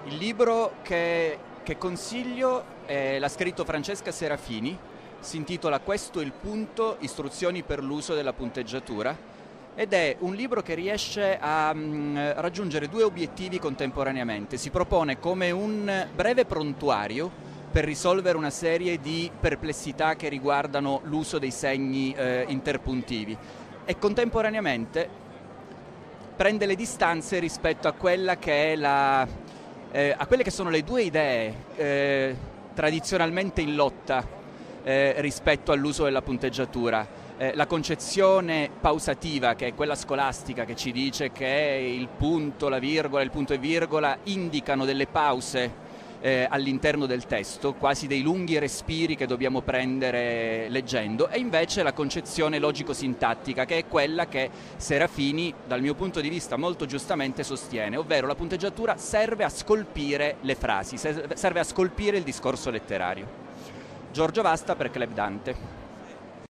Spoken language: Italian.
Il libro che consiglio l'ha scritto Francesca Serafini, si intitola Questo il punto, istruzioni per l'uso della punteggiatura, ed è un libro che riesce a raggiungere due obiettivi contemporaneamente. Si propone come un breve prontuario per risolvere una serie di perplessità che riguardano l'uso dei segni interpuntivi e contemporaneamente prende le distanze rispetto a quella che è a quelle che sono le due idee tradizionalmente in lotta rispetto all'uso della punteggiatura. La concezione pausativa, che è quella scolastica, che ci dice che il punto, la virgola, il punto e virgola indicano delle pause all'interno del testo, quasi dei lunghi respiri che dobbiamo prendere leggendo, e invece la concezione logico-sintattica, che è quella che Serafini, dal mio punto di vista molto giustamente, sostiene, ovvero la punteggiatura serve a scolpire le frasi, serve a scolpire il discorso letterario. Giorgio Vasta per Club Dante.